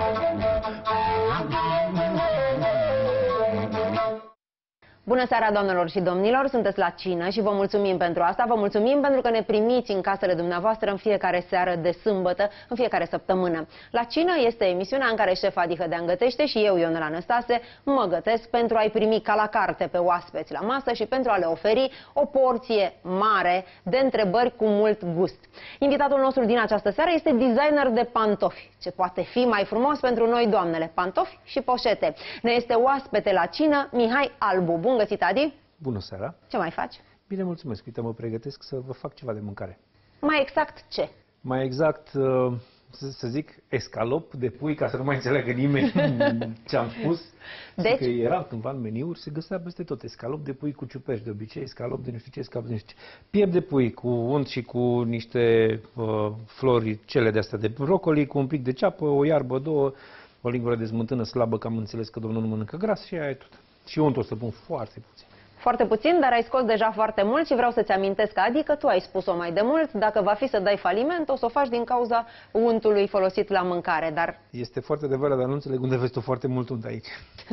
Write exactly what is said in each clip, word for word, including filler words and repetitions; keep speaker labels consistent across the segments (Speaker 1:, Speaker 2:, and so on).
Speaker 1: Bună seara, doamnelor și domnilor! Sunteți la cină și vă mulțumim pentru asta. Vă mulțumim pentru că ne primiți în casele dumneavoastră în fiecare seară de sâmbătă, în fiecare săptămână. La cină este emisiunea în care șefa Dihădean gătește și eu, Ionela Năstase, mă gătesc pentru a-i primi ca la carte pe oaspeți la masă și pentru a le oferi o porție mare de întrebări cu mult gust. Invitatul nostru din această seară este designer de pantofi. Ce poate fi mai frumos pentru noi, doamnele? Pantofi și poșete. Ne este oaspete la cină Mihai Albu. Bun găsit, Adi!
Speaker 2: Bună seara!
Speaker 1: Ce mai faci?
Speaker 2: Bine, mulțumesc. Uite, mă pregătesc să vă fac ceva de mâncare.
Speaker 1: Mai exact ce?
Speaker 2: Mai exact, să, să zic, escalop de pui, ca să nu mai înțeleagă nimeni ce am spus. Deci? Că era cândva în meniuri, se găsea peste tot. Escalop de pui cu ciuperci, de obicei, escalop de nu știu ce, escalop de nu știu ce. Piept de pui cu unt și cu niște uh, flori, cele de astea de brocoli, cu un pic de ceapă, o iarbă, două, o lingură de smântână slabă, că am înțeles că domnul nu mănâncă gras și aia e tot. Și unt o să pun foarte puțin.
Speaker 1: Foarte puțin, dar ai scos deja foarte mult și vreau să-ți amintesc, Adi, că tu ai spus-o mai de mult. Dacă va fi să dai faliment, o să o faci din cauza untului folosit la mâncare, dar...
Speaker 2: Este foarte adevărat, dar nu înțeleg unde vezi tu foarte mult unt aici.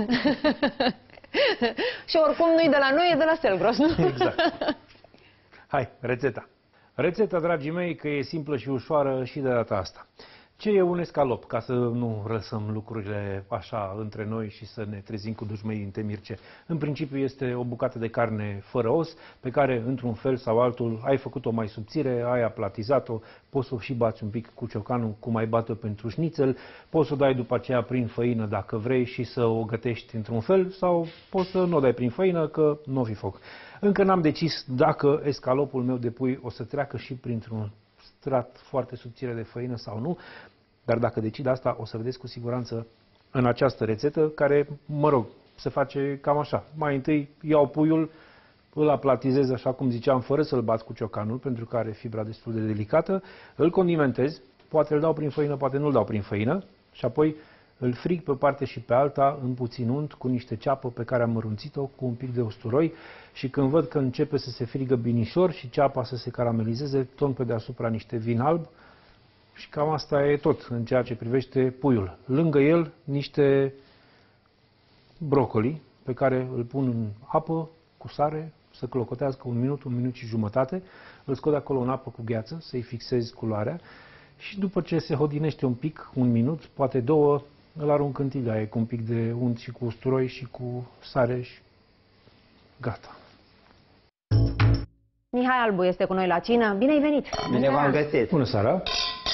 Speaker 1: Și oricum nu-i de la noi, e de la Selgros, nu?
Speaker 2: Exact. Hai, rețeta. Rețeta, dragii mei, că e simplă și ușoară și de data asta. Ce e un escalop? Ca să nu răsăm lucrurile așa între noi și să ne trezim cu dușmăii în temirce. În principiu este o bucată de carne fără os, pe care, într-un fel sau altul, ai făcut-o mai subțire, ai aplatizat-o, poți să o și bați un pic cu ciocanul, cum ai bate-o pentru șnițel, poți să o dai după aceea prin făină dacă vrei și să o gătești într-un fel, sau poți să nu o dai prin făină, că nu o fi foc. Încă n-am decis dacă escalopul meu de pui o să treacă și printr-un strat foarte subțire de făină sau nu, dar dacă decid asta, o să vedeți cu siguranță în această rețetă, care, mă rog, se face cam așa. Mai întâi iau puiul, îl aplatizez, așa cum ziceam, fără să-l bat cu ciocanul, pentru că are fibra destul de delicată, îl condimentez, poate îl dau prin făină, poate nu îl dau prin făină, și apoi îl frig pe parte și pe alta, în puțin unt, cu niște ceapă pe care am mărunțit-o, cu un pic de usturoi, și când văd că începe să se frigă binișor și ceapa să se caramelizeze, ton pe deasupra niște vin alb. Și cam asta e tot în ceea ce privește puiul. Lângă el niște brocoli pe care îl pun în apă cu sare, să clocotească un minut, un minut și jumătate. Îl scot de acolo în apă cu gheață, să-i fixez culoarea. Și după ce se hodinește un pic, un minut, poate două, îl arunc în tigaie cu un pic de unt și cu usturoi și cu sare și gata.
Speaker 1: Mihai Albu este cu noi la cină. Bine ai venit!
Speaker 3: Bine v-am găsit!
Speaker 2: Bună seara!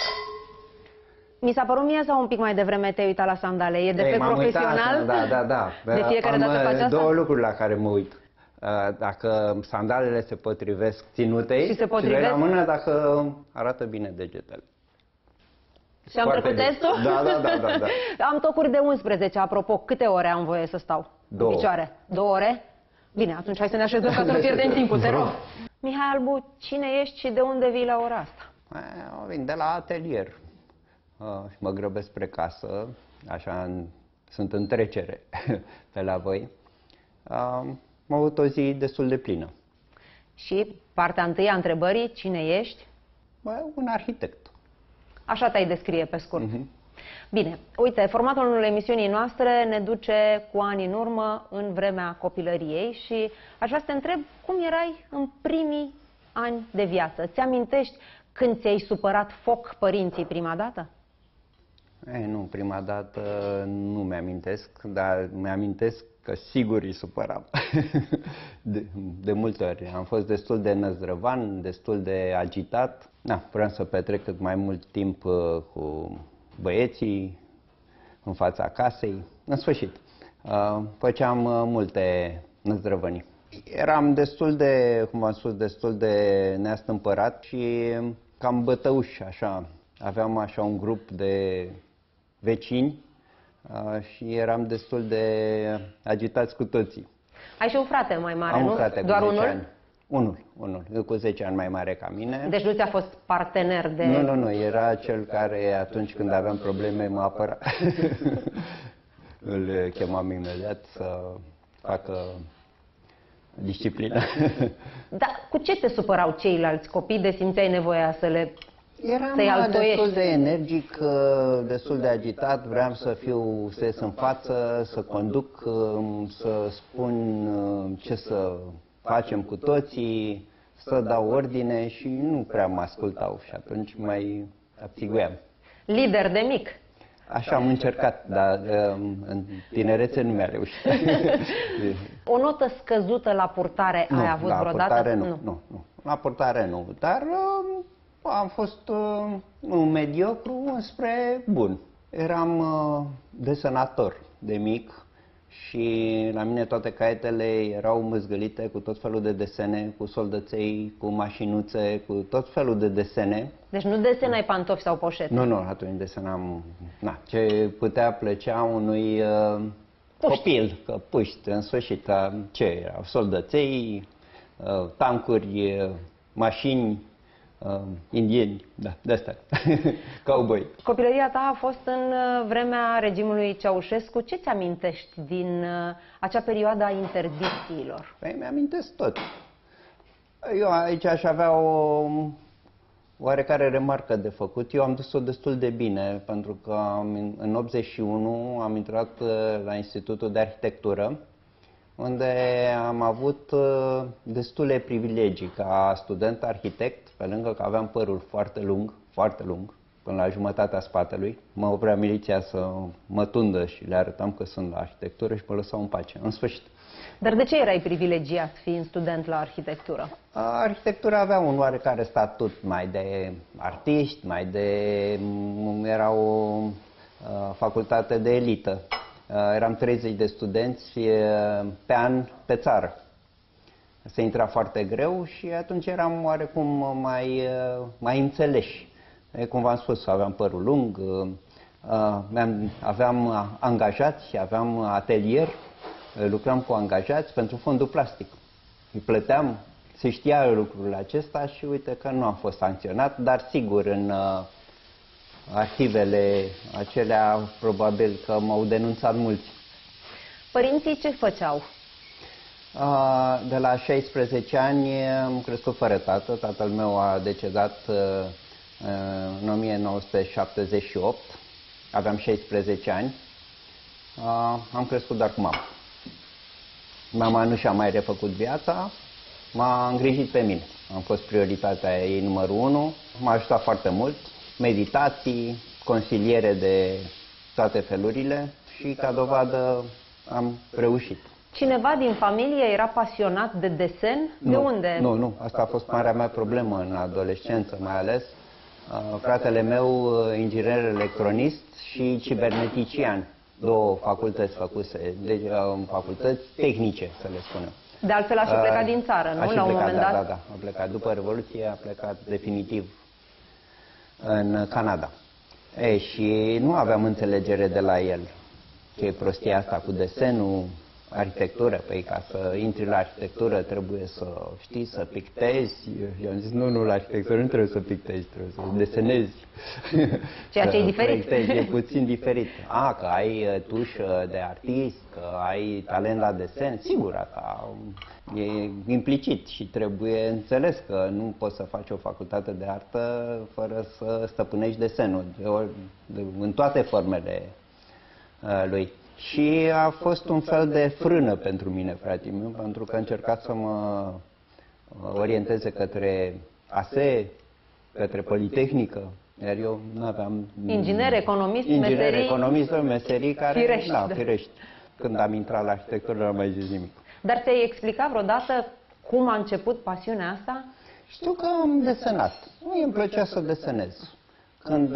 Speaker 1: Mi s-a părut mie sau un pic mai devreme te-ai uitat la sandale? E defect profesional?
Speaker 3: Da, da, da.
Speaker 1: De fiecare dată faci asta?
Speaker 3: Două lucruri la care mă uit. Dacă sandalele se potrivesc ținutei
Speaker 1: și, se potrivesc?
Speaker 3: și de la mână, dacă arată bine degetele.
Speaker 1: Și am trecut testul?
Speaker 3: Da, da, da, da, da.
Speaker 1: Am tocuri de unsprezece, apropo. Câte ore am voie să stau
Speaker 3: Două.
Speaker 1: în picioare? Două ore? Bine, atunci hai să ne așezăm ca să nu pierdem timpul, te rog. Mihai Albu, cine ești și de unde vii la ora asta?
Speaker 3: Vin de la atelier. Uh, mă grăbesc spre casă, așa, în, sunt în trecere pe la voi. Uh, am avut o zi destul de plină.
Speaker 1: Și partea întâi a întrebării, cine ești?
Speaker 3: Bă, un arhitect.
Speaker 1: Așa te-ai descrie pe scurt.
Speaker 3: Uh-huh.
Speaker 1: Bine, uite, formatul emisiunii noastre ne duce cu ani în urmă în vremea copilăriei și aș vrea să te întreb cum erai în primii ani de viață. Ți-amintești când ți-ai supărat foc părinții prima dată?
Speaker 3: E, nu, prima dată nu mi-amintesc, dar mi-amintesc că sigur îi supăram. de, de multe ori. Am fost destul de năzdrăvan, destul de agitat. Na, vreau să petrec cât mai mult timp uh, cu băieții, în fața casei. În sfârșit, uh, făceam uh, multe năzdrăvănii. Eram destul de, cum am spus, destul de neastâmpărat și cam bătăuș, așa. Aveam așa un grup de vecini uh, și eram destul de agitați cu toții.
Speaker 1: Ai și un frate mai mare,
Speaker 3: Am
Speaker 1: nu?
Speaker 3: un frate
Speaker 1: Doar
Speaker 3: cu zece
Speaker 1: unul?
Speaker 3: Ani. Unul, unul, cu zece ani mai mare ca mine.
Speaker 1: Deci nu ți-a fost partener de...
Speaker 3: Nu, nu, nu, era cel care atunci când aveam probleme mă apăra. Îl chemam imediat să facă disciplină.
Speaker 1: Dar cu ce te supărau ceilalți copii de simțeai nevoia să le
Speaker 3: Eram destul de energic, destul de agitat, vreau să fiu, să ies în față, să conduc, să spun ce să facem cu toții, să dau ordine și nu prea mă ascultau și atunci mai abțiguiam.
Speaker 1: Lider de mic.
Speaker 3: Așa am încercat, dar în tinerețe nu mi-a reușit.
Speaker 1: O notă scăzută la purtare
Speaker 3: nu,
Speaker 1: ai avut
Speaker 3: la
Speaker 1: vreodată?
Speaker 3: Purtare, nu, nu, nu, nu. La purtare nu, dar uh, am fost uh, un mediocru spre bun. Eram uh, desenator de mic și la mine toate caietele erau măzgălite cu tot felul de desene, cu soldăței, cu mașinuțe, cu tot felul de desene.
Speaker 1: Deci nu desenai pantofi sau poșete?
Speaker 3: Nu, nu, atunci desenam na, ce putea plăcea unui uh, copil, că puști, în sfârșit, ce erau? Soldăței, uh, tancuri, uh, mașini, uh, indieni, da, de-astea, cowboy.
Speaker 1: Copilăria ta a fost în vremea regimului Ceaușescu. Ce ți amintești din uh, acea perioadă a interdicțiilor?
Speaker 3: Păi mi-amintesc tot. Eu aici aș avea o oarecare remarcă de făcut. Eu am dus-o destul de bine, pentru că am, în optzeci și unu am intrat la Institutul de Arhitectură, unde am avut destule privilegii ca student arhitect, pe lângă că aveam părul foarte lung, foarte lung, până la jumătatea spatelui. Mă oprea miliția să mă tundă și le arătam că sunt la arhitectură și mă lăsau în pace, în sfârșit.
Speaker 1: Dar de ce erai privilegiat fiind student la arhitectură?
Speaker 3: Arhitectura avea un oarecare statut mai de artiști, mai de... era o facultate de elită. Eram treizeci de studenți pe an pe țară. Se intra foarte greu și atunci eram oarecum mai, mai înțeleși. Cum v-am spus, aveam părul lung, aveam angajați, aveam atelier, lucram cu angajați pentru fondul plastic. Îi plăteam, se știa lucrul acesta și uite că nu am fost sancționat, dar sigur în uh, arhivele acelea probabil că m-au denunțat mulți. Părinții
Speaker 1: ce făceau?
Speaker 3: Uh, de la șaisprezece ani am crescut fără tată. Tatăl meu a decedat uh, în o mie nouă sute șaptezeci și opt. Aveam șaisprezece ani. Uh, am crescut doar cu mama. Mama nu și-a mai refăcut viața, m-a îngrijit pe mine. Am fost prioritatea ei numărul unu, m-a ajutat foarte mult, meditații, consiliere de toate felurile și ca dovadă am reușit.
Speaker 1: Cineva din familie era pasionat de desen?
Speaker 3: Nu,
Speaker 1: de unde?
Speaker 3: Nu, nu, asta a fost marea mea problemă în adolescență mai ales. Fratele meu, inginer electronist și cibernetician. Două facultăți făcuse, deci facultăți tehnice, să le spunem.
Speaker 1: De altfel a și plecat din țară, nu? La un
Speaker 3: plecat,
Speaker 1: moment
Speaker 3: da,
Speaker 1: dat?
Speaker 3: Da, da, a plecat. După Revoluție a plecat definitiv în Canada. E, și nu aveam înțelegere de la el. Ce e prostia asta cu desenul, arhitectură, păi ca să intri la arhitectură trebuie să știi, să pictezi. Eu am zis, nu, nu, la arhitectură nu trebuie să pictezi, trebuie să desenezi.
Speaker 1: Ceea ce e diferit.
Speaker 3: Proiectezi, e puțin diferit. A, că ai tușă de artist, că ai talent la desen, sigur, asta e implicit și trebuie înțeles că nu poți să faci o facultate de artă fără să stăpânești desenul, de ori, de, în toate formele uh, lui. Și a fost un fel de frână pentru mine, fratele meu, pentru că a încercat să mă orienteze către A S E, către Politehnică, iar eu nu aveam...
Speaker 1: Inginer, economist,
Speaker 3: inginer,
Speaker 1: meserii...
Speaker 3: economist, meserii care...
Speaker 1: Firești,
Speaker 3: da,
Speaker 1: da.
Speaker 3: firești. Când am intrat la arhitectură, nu am mai zis nimic.
Speaker 1: Dar ți-ai explicat vreodată cum a început pasiunea asta?
Speaker 3: Știu că am desenat. Mie îmi plăcea să desenez. Când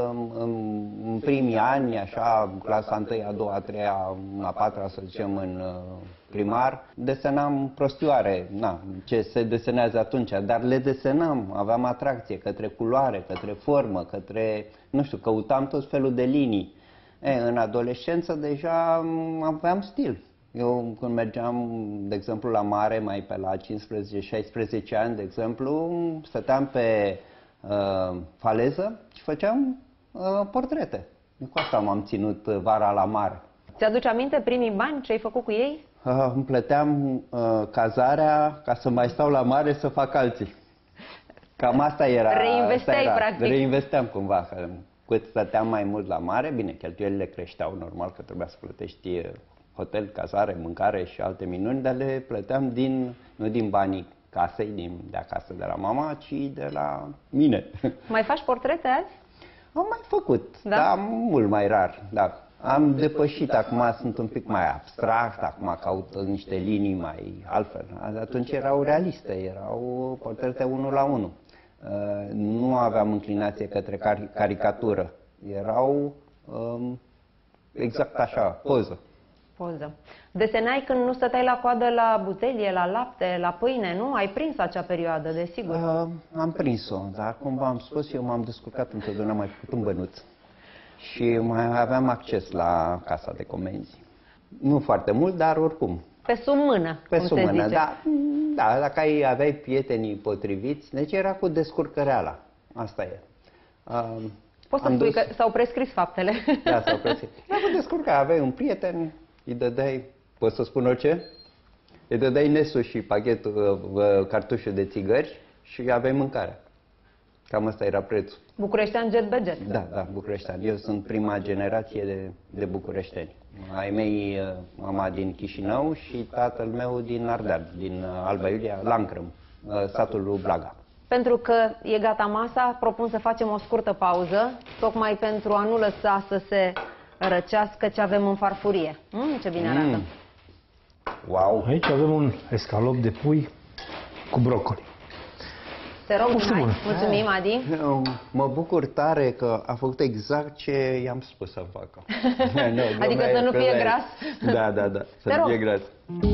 Speaker 3: în primii ani, așa, clasa întâi, a doua, a treia, a patra, să zicem, în primar, desenam prostioare, na, ce se desenează atunci, dar le desenam, aveam atracție către culoare, către formă, către, nu știu, căutam tot felul de linii. E, în adolescență deja aveam stil. Eu când mergeam, de exemplu, la mare, mai pe la cincisprezece șaisprezece ani, de exemplu, stăteam pe uh, faleză și făceam uh, portrete. Cu asta m-am ținut vara la mare.
Speaker 1: Ți-aduci aminte primii bani ce ai făcut cu ei?
Speaker 3: Uh, îmi plăteam uh, cazarea ca să mai stau la mare să fac alții. Cam asta era.
Speaker 1: Reinvesteai,
Speaker 3: asta era.
Speaker 1: practic.
Speaker 3: Reinvesteam cumva. Că cât stăteam mai mult la mare, bine, cheltuielile creșteau, normal că trebuia să plătești hotel, cazare, mâncare și alte minuni, dar le plăteam din, nu din banii casei, din, de acasă, de la mama, ci de la mine.
Speaker 1: Mai faci portrete azi?
Speaker 3: Am mai făcut,
Speaker 1: Da?
Speaker 3: dar mult mai rar, da. Am depășit, acum sunt un pic mai abstract, acum caut niște linii mai altfel. Atunci erau realiste, erau portrete unul la unul. Nu aveam înclinație către car caricatură, erau um, exact așa, poză.
Speaker 1: Poză. Desenai când nu stăteai la coadă la butelie, la lapte, la pâine, nu? Ai prins acea perioadă, desigur.
Speaker 3: Uh, am prins-o, dar cum v-am spus, eu m-am descurcat întotdeauna mai făcut un bănuț. Și mai aveam acces la casa de comenzi. Nu foarte mult, dar oricum.
Speaker 1: Pe sub mână,
Speaker 3: Pe
Speaker 1: cum
Speaker 3: sub
Speaker 1: se
Speaker 3: mână,
Speaker 1: zice.
Speaker 3: da. Da, dacă ai, aveai prietenii potriviți, deci era cu descurcăreala. Asta e. Uh,
Speaker 1: Poți să
Speaker 3: am
Speaker 1: spui
Speaker 3: dus-
Speaker 1: că s-au prescris faptele.
Speaker 3: Da, s-au prescris. Era cu descurcare, aveai un prieten, îi dădeai, poți să spun orice? Îi dădeai nesul și pachetul, uh, cartușul de țigări și aveai mâncare. Cam asta era prețul.
Speaker 1: Bucureștean jet be jet.
Speaker 3: Da, da, bucureștean. Eu sunt prima generație de, de bucureșteni. Ai mei, uh, mama din Chișinău și tatăl meu din Ardeal, din uh, Alba Iulia, Lancrăm, uh, satul lui Blaga.
Speaker 1: Pentru că e gata masa, propun să facem o scurtă pauză, tocmai pentru a nu lăsa să se răcească ce avem în farfurie. Mm, ce bine arată.
Speaker 3: Mm. Wow!
Speaker 2: Aici avem un escalop de pui cu brocoli.
Speaker 1: Te rog,
Speaker 2: Foarte
Speaker 1: Mihai.
Speaker 2: bun.
Speaker 1: Mulțumim, Adi.
Speaker 3: Eu mă bucur tare că a făcut exact ce i-am spus să facă. Nu,
Speaker 1: Adică să nu fie
Speaker 3: glumesc.
Speaker 1: gras?
Speaker 3: Da, da, da, să
Speaker 1: Te
Speaker 3: nu
Speaker 1: rog.
Speaker 3: fie gras.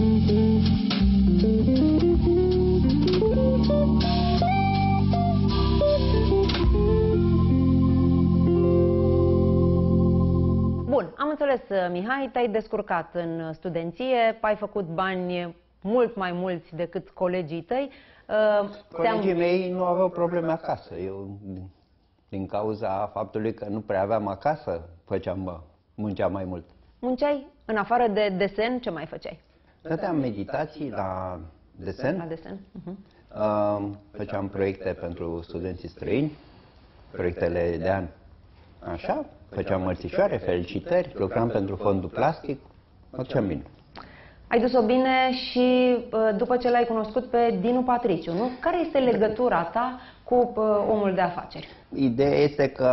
Speaker 1: Bun, am înțeles, Mihai, te-ai descurcat în studenție, ai făcut bani mult mai mulți decât colegii tăi. Uh,
Speaker 3: Colegii
Speaker 1: te-am-
Speaker 3: mei nu aveau probleme acasă. Eu, din, din cauza faptului că nu prea aveam acasă, făceam, bă, munceam mai mult.
Speaker 1: Munceai, în afară de desen, ce mai făceai
Speaker 3: Dădeam meditații la desen,
Speaker 1: la desen? Uh-huh.
Speaker 3: uh, făceam proiecte pentru studenții străini, proiectele de an. Așa, făceam mărțișoare, felicitări, lucram pentru fondul plastic, făceam bine.
Speaker 1: Ai dus-o bine și uh, după ce l-ai cunoscut pe Dinu Patriciu, nu? Care este legătura ta cu uh, omul de afaceri?
Speaker 3: Ideea este că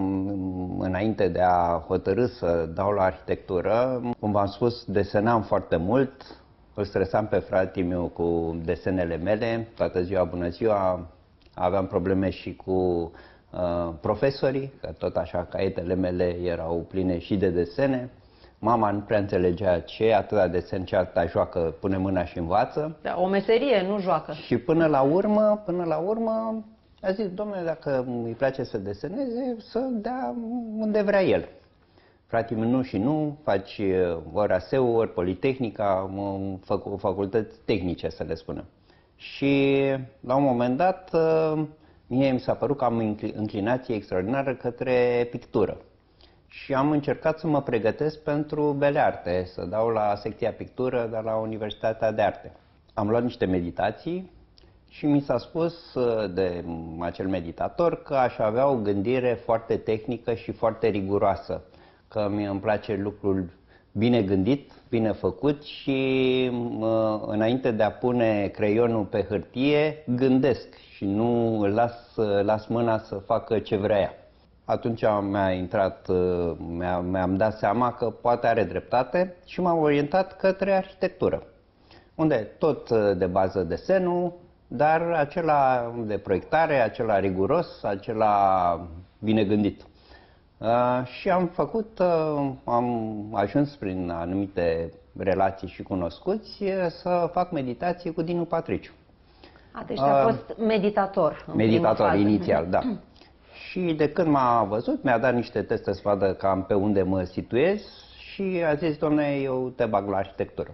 Speaker 3: m, înainte de a hotărâ să dau la arhitectură, cum v-am spus, desenam foarte mult, îl stresam pe fratele meu cu desenele mele, toată ziua, bună ziua, aveam probleme și cu uh, profesorii, că tot așa caietele mele erau pline și de desene. Mama nu prea înțelegea ce e atâta desen, ce atâta joacă, pune mâna și învață.
Speaker 1: Da, o meserie, nu joacă.
Speaker 3: Și până la urmă, până la urmă, a zis, domnule, dacă îi place să deseneze, să dea unde vrea el. Fratele meu nu și nu, faci uh, ori A S E U, ori Politehnica, m- fac, facultăți tehnice, să le spunem. Și la un moment dat, uh, mie mi s-a părut că am incli- înclinație extraordinară către pictură. Și am încercat să mă pregătesc pentru Bele Arte, să dau la secția pictură de la Universitatea de Arte. Am luat niște meditații și mi s-a spus de acel meditator că aș avea o gândire foarte tehnică și foarte riguroasă, că mie îmi place lucrul bine gândit, bine făcut și mă, înainte de a pune creionul pe hârtie, gândesc și nu îl las, las mâna să facă ce vrea ea. Atunci mi-a intrat, mi-a, mi-am dat seama că poate are dreptate și m-am orientat către arhitectură, unde tot de bază desenul, dar acela de proiectare, acela riguros, acela bine gândit. Uh, și am făcut, uh, am ajuns prin anumite relații și cunoscuți uh, să fac meditații cu Dinu Patriciu.
Speaker 1: A, deci a
Speaker 3: Uh,
Speaker 1: fost meditator. În
Speaker 3: Meditator
Speaker 1: prima fază.
Speaker 3: inițial, da. Și de când m-a văzut, mi-a dat niște teste să vadă cam pe unde mă situez și a zis, dom'le, eu te bag la arhitectură.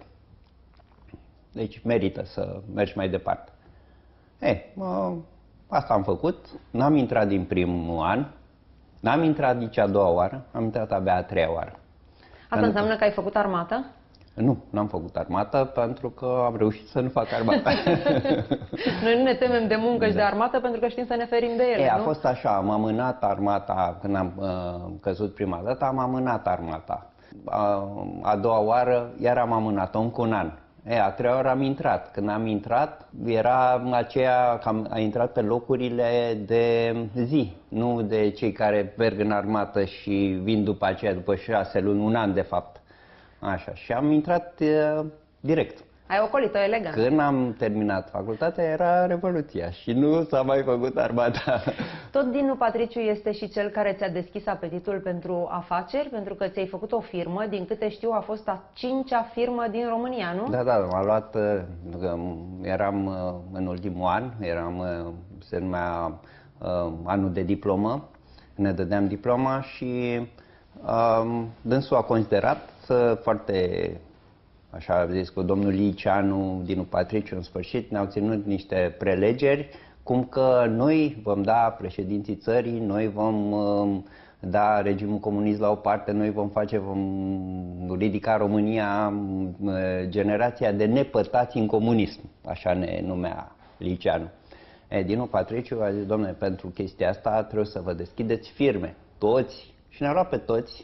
Speaker 3: Deci merită să mergi mai departe. E, mă, asta am făcut, n-am intrat din primul an, n-am intrat nici a doua oară, am intrat abia a treia oară.
Speaker 1: Asta înseamnă că ai făcut armată?
Speaker 3: Nu, n-am făcut armată pentru că am reușit să nu fac armată.
Speaker 1: Noi nu ne temem de muncă și de armată pentru că știm să ne ferim de ele,
Speaker 3: e, a
Speaker 1: nu?
Speaker 3: fost așa, am amânat armata, când am uh, căzut prima dată, am amânat armata. A, a doua oară, iar am amânat-o încă un an. E, a treia oară am intrat. Când am intrat, era aceea că am a intrat pe locurile de zi, nu de cei care merg în armată și vin după aceea, după șase luni, un an de fapt. Așa, și am intrat uh, direct.
Speaker 1: Ai ocolit-o elegant.
Speaker 3: Când am terminat facultatea era Revoluția și nu s-a mai făcut armata.
Speaker 1: Tot Dinu Patriciu este și cel care ți-a deschis apetitul pentru afaceri, pentru că ți-ai făcut o firmă, din câte știu a fost a cincea firmă din România, nu?
Speaker 3: Da, da, m-a luat, eram în ultimul an, eram, se numea anul de diplomă, ne dădeam diploma și um, dânsul a considerat foarte... Așa a zis cu domnul Liceanu, Dinu Patriciu, în sfârșit, ne-au ținut niște prelegeri, cum că noi vom da președinții țării, noi vom uh, da regimul comunist la o parte, noi vom face, vom ridica România, uh, generația de nepătați în comunism, așa ne numea Liceanu. E, Dinu Patriciu a zis, domnule, pentru chestia asta trebuie să vă deschideți firme, toți, și ne-a luat pe toți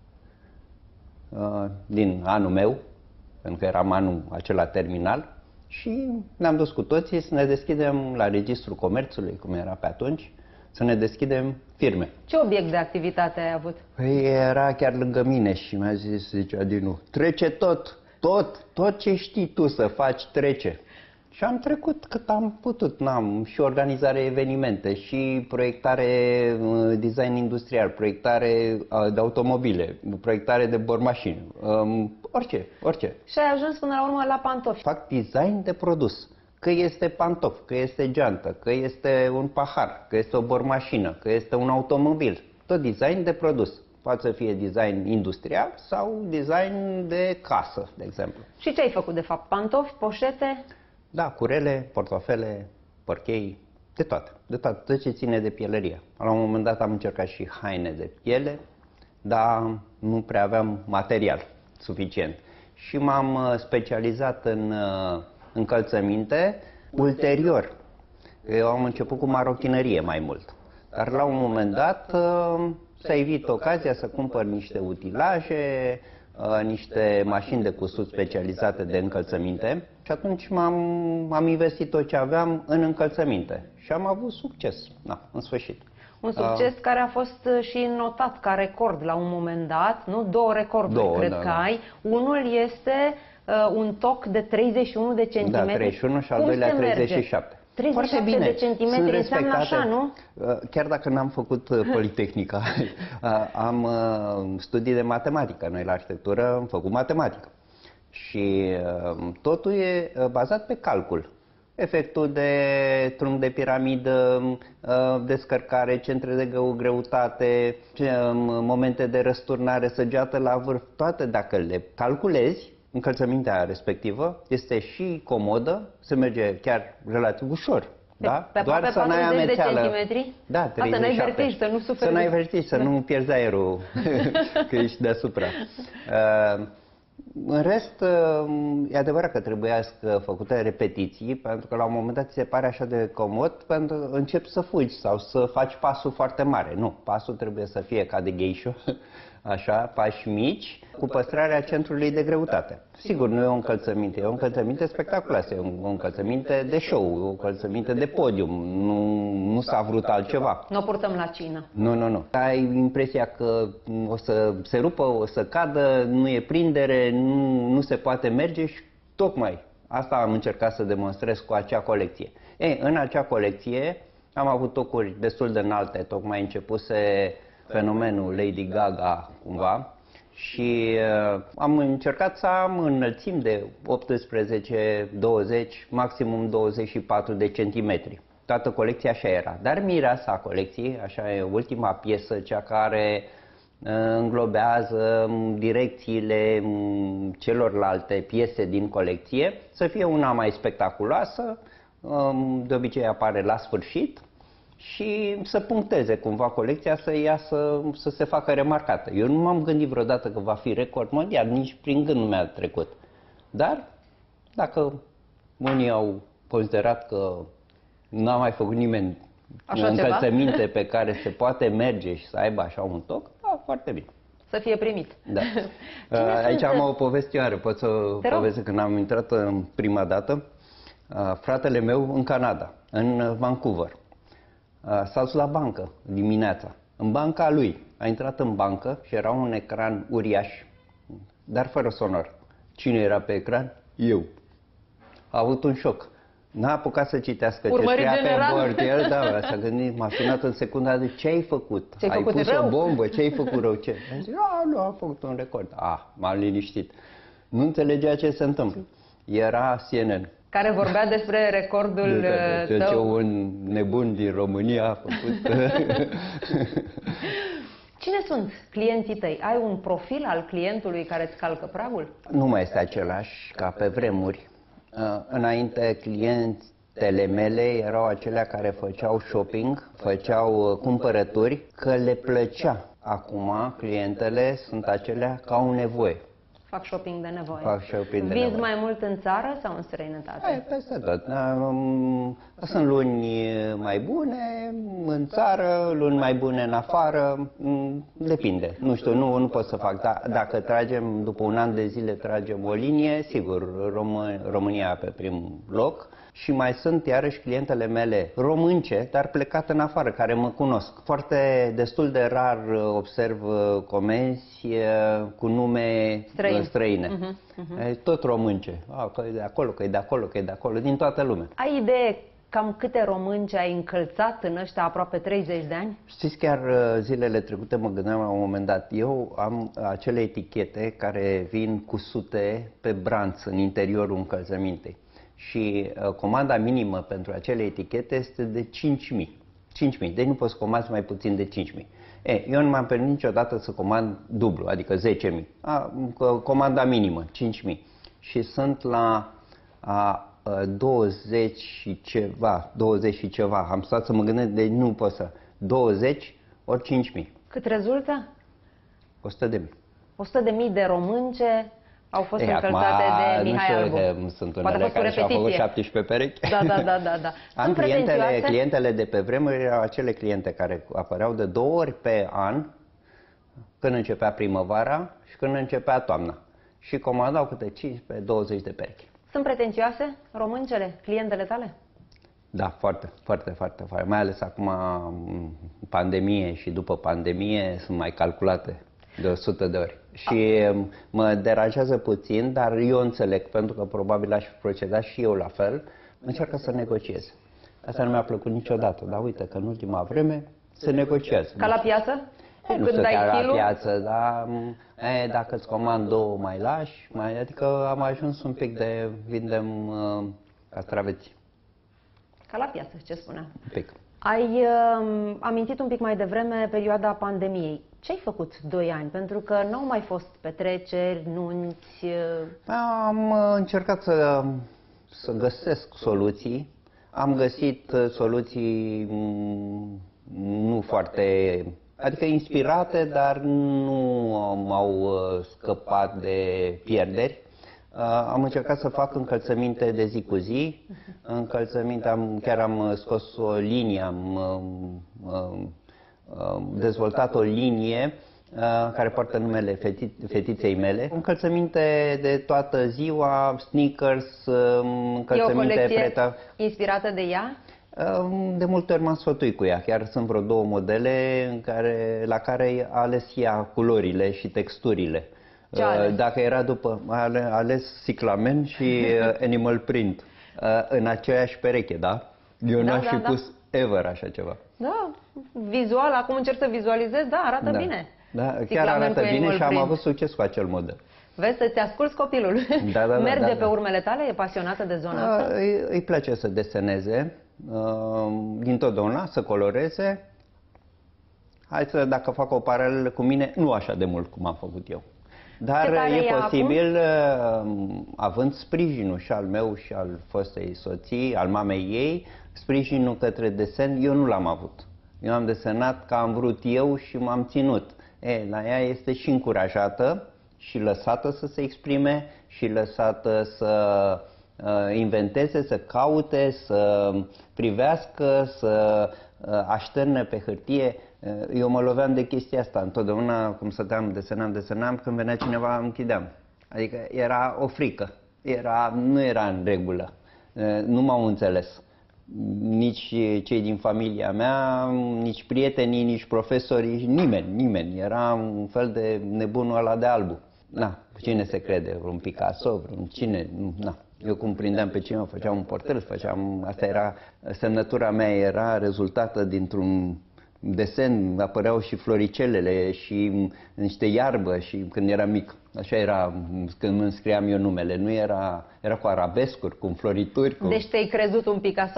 Speaker 3: uh, din anul meu, pentru că eram anul acela terminal, și ne-am dus cu toții să ne deschidem la Registrul Comerțului, cum era pe atunci, să ne deschidem firme.
Speaker 1: Ce obiect de activitate ai avut?
Speaker 3: Păi era chiar lângă mine și mi-a zis, zicea Dinu, trece tot, tot, tot ce știi tu să faci, trece. Și am trecut cât am putut, n-am și organizare evenimente, și proiectare, design industrial, proiectare de automobile, proiectare de bormașini, orice, orice.
Speaker 1: Și ai ajuns până la urmă la pantofi.
Speaker 3: Fac design de produs, că este pantof, că este geantă, că este un pahar, că este o bormașină, că este un automobil, tot design de produs. Poate să fie design industrial sau design de casă, de exemplu.
Speaker 1: Și ce ai făcut de fapt? Pantofi, poșete?
Speaker 3: Da, curele, portofele, porchei, de toate, de toate, tot ce ține de pielărie. La un moment dat am încercat și haine de piele, dar nu prea aveam material suficient. Și m-am specializat în încălțăminte ulterior. Eu am început cu marochinărie mai mult. Dar la un moment dat s-a evit ocazia să cumpăr niște utilaje, niște mașini de cusut specializate de încălțăminte și atunci m-am am investit tot ce aveam în încălțăminte și am avut succes, da, în sfârșit.
Speaker 1: Un succes uh, care a fost și notat ca record la un moment dat, nu? Două recorduri
Speaker 3: două,
Speaker 1: cred
Speaker 3: da,
Speaker 1: că
Speaker 3: da.
Speaker 1: ai. Unul este uh, un toc de treizeci și unu de centimetri.
Speaker 3: Da, treizeci și unu și al doilea treizeci și șapte.
Speaker 1: treizeci și șapte de centimetri înseamnă așa, nu?
Speaker 3: Chiar dacă n-am făcut Politehnica, am studii de matematică. Noi la arhitectură am făcut matematică. Și totul e bazat pe calcul. Efectul de trunchi de piramidă, descărcare, centre de greutate, momente de răsturnare, săgeată la vârf, toate dacă le calculezi, încălțămintea respectivă este și comodă, se merge chiar relativ ușor.
Speaker 1: Pe,
Speaker 3: da?
Speaker 1: pe
Speaker 3: Doar să n-ai amețeală.
Speaker 1: De centimetri?
Speaker 3: Da, treizeci și șapte.
Speaker 1: Asta n-ai vertij, să nu suferi.
Speaker 3: Să n-ai vertij, să nu pierzi aerul, că ești deasupra. Uh, în rest, uh, e adevărat că trebuia făcute repetiții, pentru că la un moment dat ți se pare așa de comod, pentru că începi să fugi sau să faci pasul foarte mare. Nu, pasul trebuie să fie ca de geisho, așa, pași mici, cu păstrarea centrului de greutate. Sigur, nu e o încălțăminte, e o încălțăminte spectaculoasă, e o încălțăminte de show, o încălțăminte de podium, nu, nu s-a vrut altceva.
Speaker 1: Nu o purtăm la cină.
Speaker 3: Nu, nu, nu. Ai impresia că o să se rupă, o să cadă, nu e prindere, nu, nu se poate merge și tocmai asta am încercat să demonstrez cu acea colecție. Ei, în acea colecție am avut tocuri destul de înalte, tocmai începuse fenomenul Lady Gaga cumva și uh, am încercat să am înălțimi de optsprezece, douăzeci, maximum douăzeci și patru de centimetri. Toată colecția așa era. Dar mireasa colecției, așa e ultima piesă, cea care uh, înglobează direcțiile celorlalte piese din colecție, să fie una mai spectaculoasă, um, de obicei apare la sfârșit. și să puncteze cumva colecția, să iasă, să se facă remarcată. Eu nu m-am gândit vreodată că va fi record mondial, nici prin gând nu mi-a trecut. Dar dacă unii au considerat că n-a mai făcut nimeni
Speaker 1: așa
Speaker 3: încălțăminte
Speaker 1: ceva?
Speaker 3: pe care se poate merge și să aibă așa un toc, da, foarte bine.
Speaker 1: Să fie primit.
Speaker 3: Da. Aici
Speaker 1: sunt...
Speaker 3: am o povestioară, pot să povestesc. Când am intrat în prima dată, fratele meu în Canada, în Vancouver, s-a dus la bancă dimineața. În banca lui a intrat în bancă și era un ecran uriaș, dar fără sonor. Cine era pe ecran? Eu. A avut un șoc. N-a apucat să citească ce scria pe bord. El, da, s-a gândit, m-a sunat în secunda de ce ai făcut?
Speaker 1: Ce-ai
Speaker 3: ai
Speaker 1: făcut
Speaker 3: pus
Speaker 1: rău?
Speaker 3: o bombă? Ce ai făcut rău? Ce? Am zis, a, nu, am făcut un record. Ah, m-am liniștit. Nu înțelegea ce se întâmplă. Era C N N.
Speaker 1: Care vorbea despre recordul
Speaker 3: de, de, de,
Speaker 1: tău.
Speaker 3: Ce un nebun din România a făcut.
Speaker 1: Cine sunt clienții tăi? Ai un profil al clientului care îți calcă pragul?
Speaker 3: Nu mai este același ca pe vremuri. Înainte, clientele mele erau acelea care făceau shopping, făceau cumpărături, că le plăcea. Acum, clientele sunt acelea că au nevoie.
Speaker 1: Fac shopping de nevoie.
Speaker 3: Fac shopping de
Speaker 1: Vinzi
Speaker 3: nevoie.
Speaker 1: mai mult în țară sau în străinătate?
Speaker 3: Hai, peste tot. Sunt luni mai bune în țară, luni mai bune în afară, depinde. Nu știu, nu, nu pot să fac. Da, dacă tragem, după un an de zile tragem o linie, sigur, Rom- România pe prim loc. Și mai sunt iarăși clientele mele românce, dar plecate în afară, care mă cunosc. Foarte destul de rar observ comenzi cu nume
Speaker 1: Străin.
Speaker 3: străine.
Speaker 1: Uh-huh, uh-huh.
Speaker 3: Tot românce. Ah, că e de acolo, că e de acolo, că e de acolo, din toată lumea.
Speaker 1: Ai idee cam câte românci ai încălțat în ăștia aproape treizeci de ani?
Speaker 3: Știți, chiar zilele trecute mă gândeam la un moment dat. Eu am acele etichete care vin cu sute pe branț în interiorul încălțămintei. Și uh, comanda minimă pentru acele etichete este de cinci mii. cinci mii. Deci nu poți să comanzi mai puțin de cinci mii. E, eu nu m-am permis niciodată să comand dublu, adică zece mii. A, comanda minimă, cinci mii. Și sunt la a, a, douăzeci și ceva, douăzeci și ceva. Am stat să mă gândesc, deci nu pot să. douăzeci ori cinci mii.
Speaker 1: Cât rezultă?
Speaker 3: o sută de mii.
Speaker 1: o sută de mii de românce au fost
Speaker 3: Ei,
Speaker 1: încălțate
Speaker 3: acum,
Speaker 1: de Mihai Albu.
Speaker 3: Nu sunt
Speaker 1: Poate
Speaker 3: unele care și-au făcut șaptesprezece perechi.
Speaker 1: Da, da, da, da, da.
Speaker 3: Am
Speaker 1: Sunt
Speaker 3: clientele,
Speaker 1: pretențioase?
Speaker 3: clientele de pe vremuri erau acele cliente care apăreau de două ori pe an, când începea primăvara și când începea toamna. Și comandau câte cincisprezece douăzeci de perechi.
Speaker 1: Sunt pretențioase româncele, clientele tale?
Speaker 3: Da, foarte, foarte, foarte, foarte. Mai ales acum, pandemie și după pandemie, sunt mai calculate de o sută de ori. Și mă deranjează puțin, dar eu înțeleg, pentru că probabil aș proceda și eu la fel, încearcă să negociez. Asta nu mi-a plăcut niciodată, dar uite că în ultima vreme se negociază.
Speaker 1: Ca la piață?
Speaker 3: E, nu știu, ca la piață, dar e, dacă îți comand două mai lași, mai, adică am ajuns un pic de vindem uh, castraveți.
Speaker 1: Ca la piață, ce spunea.
Speaker 3: Un pic.
Speaker 1: Ai uh, amintit un pic mai devreme perioada pandemiei. Ce ai făcut doi ani? Pentru că nu au mai fost petreceri, nunți... Uh...
Speaker 3: Am încercat să, să găsesc soluții. Am găsit soluții nu foarte... adică inspirate, dar nu m-au scăpat de pierderi. Am încercat să fac încălțăminte de zi cu zi. Încălțăminte, am, chiar am scos o linie, am dezvoltat o linie care poartă numele feti, fetiței mele. Încălțăminte de toată ziua, sneakers, încălțăminte
Speaker 1: e o
Speaker 3: preta.
Speaker 1: Inspirată de ea?
Speaker 3: De multe ori m-am sfătuit cu ea. Chiar sunt vreo două modele în care, la care a ales ea culorile și texturile.
Speaker 1: Ce ales?
Speaker 3: Dacă era după, a ales cyclamen și animal print în aceeași pereche, da? Eu
Speaker 1: Da,
Speaker 3: n-aș
Speaker 1: da,
Speaker 3: fi
Speaker 1: da.
Speaker 3: pus ever așa ceva.
Speaker 1: Da, vizual, acum încerc să vizualizez, da, arată
Speaker 3: Da.
Speaker 1: bine.
Speaker 3: Da, chiar
Speaker 1: Cyclamen
Speaker 3: arată
Speaker 1: cu
Speaker 3: bine
Speaker 1: animal
Speaker 3: și am
Speaker 1: print.
Speaker 3: avut succes cu acel model.
Speaker 1: Vezi, să-ți asculți copilul.
Speaker 3: Da, da, da,
Speaker 1: Merge
Speaker 3: da,
Speaker 1: pe
Speaker 3: da.
Speaker 1: urmele tale? E pasionată de zona
Speaker 3: Da,
Speaker 1: asta?
Speaker 3: îi, îi place să deseneze, dintotdeauna, să coloreze. Hai să, dacă fac o paralelă cu mine, nu așa de mult cum am făcut eu. Dar
Speaker 1: Pe care
Speaker 3: e
Speaker 1: ea
Speaker 3: posibil, acum? având sprijinul și al meu și al fostei soții, al mamei ei, sprijinul către desen, eu nu l-am avut. Eu am desenat ca am vrut eu și m-am ținut. E, la ea este și încurajată și lăsată să se exprime și lăsată să uh, inventeze, să caute, să privească, să uh, așterne pe hârtie. Eu mă loveam de chestia asta. Întotdeauna, cum stăteam, desenam, desenam, când venea cineva, îmi închideam. Adică era o frică. Era, nu era în regulă. Nu m-au înțeles. Nici cei din familia mea, nici prietenii, nici profesorii, nimeni, nimeni. Era un fel de nebunul ăla de albu. Na, cine se crede? Vreun Picasso? Vreun cine? Na. Eu cum prindeam pe cineva, făceam un portret, făceam... Asta era... Semnătura mea era rezultată dintr-un desen, apăreau și floricelele și niște iarbă și când eram mic. Așa era când îmi scriam eu numele. Nu era, era cu arabescuri, cu florituri. Cu...
Speaker 1: Deci te-ai crezut un Picasso?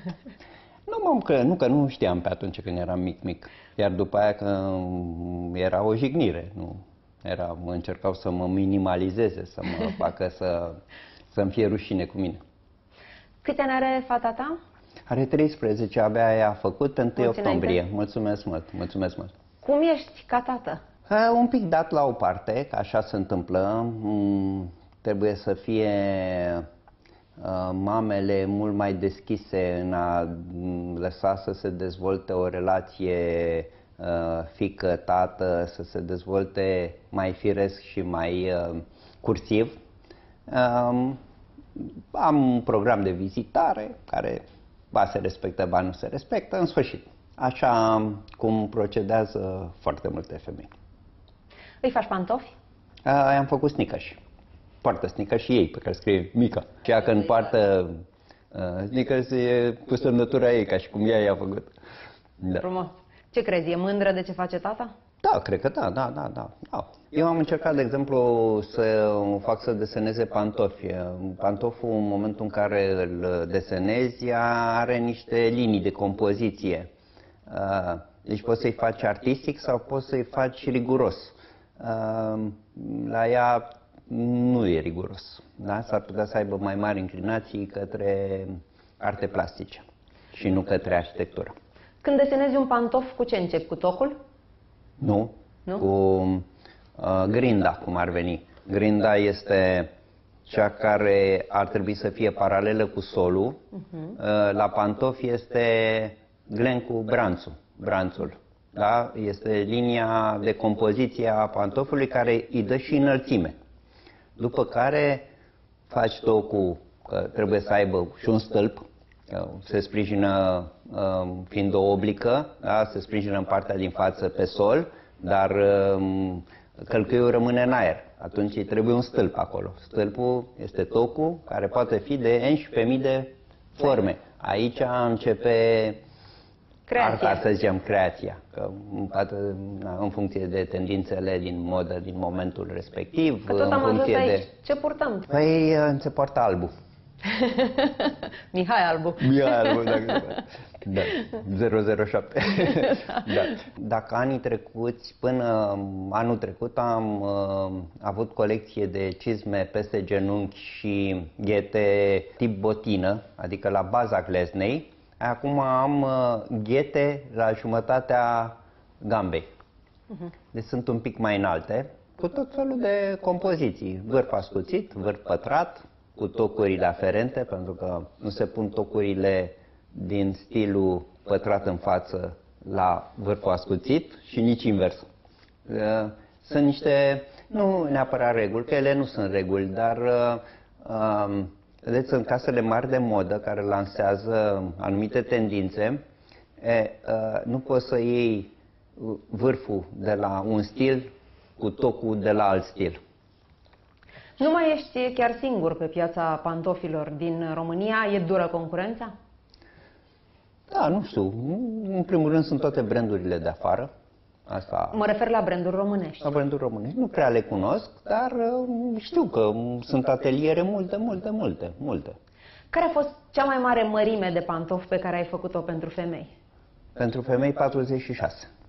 Speaker 3: Nu m-am crezut, nu, că nu știam pe atunci când eram mic, mic. Iar după aia că era o jignire. Nu. Era, încercau să mă minimalizeze, să mă facă să, să-mi fie rușine cu mine.
Speaker 1: Câți ani are fata ta?
Speaker 3: Are treisprezece, abia ea a făcut pe întâi
Speaker 1: Mulți
Speaker 3: octombrie.
Speaker 1: înainte.
Speaker 3: Mulțumesc mult, mulțumesc mult.
Speaker 1: Cum ești ca tată?
Speaker 3: Uh, un pic dat la o parte, că așa se întâmplă. Mm, trebuie să fie uh, mamele mult mai deschise în a lăsa să se dezvolte o relație uh, fică-tată, să se dezvolte mai firesc și mai uh, cursiv. Uh, am un program de vizitare care ba se respectă, ba nu se respectă, în sfârșit. Așa cum procedează foarte multe femei.
Speaker 1: Îi faci pantofi?
Speaker 3: Uh, am făcut sneakers. Poartă sneakers și ei, pe care scrie Mica. Și ea când poartă uh, sneakers e cu semnătura ei, ca și cum ea i-a făcut. Da.
Speaker 1: Frumos. Ce crezi, e mândră de ce face tata?
Speaker 3: Da, cred că da, da, da, da, da. Eu am încercat, de exemplu, să o fac să deseneze pantofi. Pantoful, în momentul în care îl desenezi, are niște linii de compoziție. Deci poți să-i faci artistic sau poți să-i faci riguros. La ea nu e riguros. Da? S-ar putea să aibă mai mari inclinații către arte plastice și nu către arhitectură.
Speaker 1: Când desenezi un pantof, cu ce începi? Cu tocul?
Speaker 3: Nu,
Speaker 1: nu?
Speaker 3: cu uh, grinda, cum ar veni. Grinda este cea care ar trebui să fie paralelă cu solul. Uh-huh. uh, la pantofi este glen cu branțul, branțul. Da? Este linia de compoziție a pantofului care îi dă și înălțime. După care faci tocul, că trebuie să aibă și un stâlp, se sprijină fiind o oblică, da? Se sprijină în partea din față pe sol, dar călcâiul rămâne în aer. Atunci îi trebuie un stâlp acolo. Stâlpul este tocul, care poate fi de unsprezece mii de forme. Aici începe
Speaker 1: creația.
Speaker 3: arta, să zicem, creația. Că, în funcție de tendințele din modă din momentul respectiv.
Speaker 1: Că tot
Speaker 3: în
Speaker 1: am
Speaker 3: funcție
Speaker 1: ajuns aici.
Speaker 3: de...
Speaker 1: Ce purtăm?
Speaker 3: Păi se poartă albul.
Speaker 1: Mihai Albu.
Speaker 3: Mihai Albu, dacă da, zero zero șapte. Da. Dacă anii trecuți, până anul trecut, am uh, avut colecție de cizme peste genunchi și ghete tip botină, adică la baza gleznei. Acum am uh, ghete la jumătatea gambei. Uh-huh. Deci sunt un pic mai înalte, cu tot felul de compoziții. Vârf ascuțit, vârf pătrat, cu tocurile aferente, pentru că nu se pun tocurile din stilul pătrat în față la vârful ascuțit și nici invers. Sunt niște, nu neapărat reguli, că ele nu sunt reguli, dar vedeți, în casele mari de modă care lansează anumite tendințe, e, nu poți să iei vârful de la un stil cu tocul de la alt stil.
Speaker 1: Nu mai ești chiar singur pe piața pantofilor din România? E dură concurența?
Speaker 3: Da, nu știu. În primul rând sunt toate brandurile de afară. Asta...
Speaker 1: Mă refer la branduri românești.
Speaker 3: La branduri românești. Nu prea le cunosc, dar știu că sunt ateliere multe, multe, multe, multe.
Speaker 1: Care a fost cea mai mare mărime de pantofi pe care ai făcut-o pentru femei?
Speaker 3: Pentru femei patruzeci și șase.